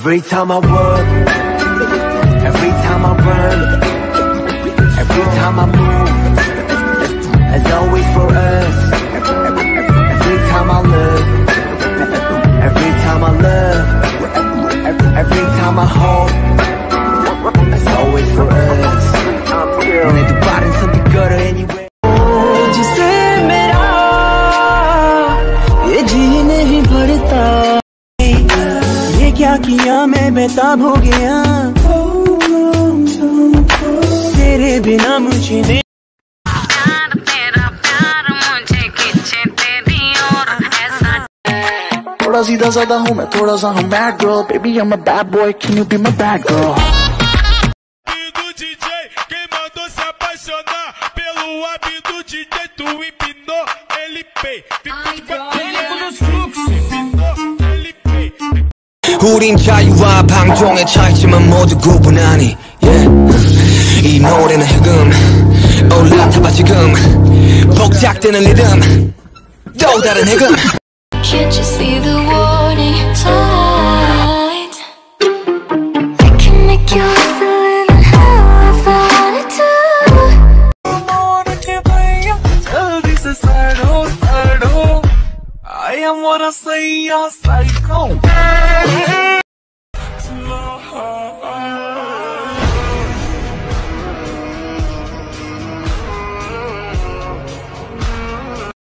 Every time I work, every time I run, every time I move, it's always for us. Every time I look, every time I love, every time I hope, it's always for us. मैंने दोबारा something good anyway. जिसे मेरा ये जी नहीं भरता, ये क्या किया मैं बेताब हो गया, तेरे बिना मुझे नहीं। थोड़ा सीधा साधा हूँ मैं, थोड़ा सा हूँ bad girl, baby I'm a bad boy, can you be my bad girl? Do DJ, quem mandou se apaixonar pelo hábito do DJ, tu empinou, ele pei. 우린 자유와 방종의 차이지만 모두 구분하니 이 노래는 흑음 올라타봐 지금 복작되는 리듬 또 다른 해금. Can't you see the warning signs? I can make you live a little hell if I wanted to. Jaldi se sado, I am what I say, you're psycho.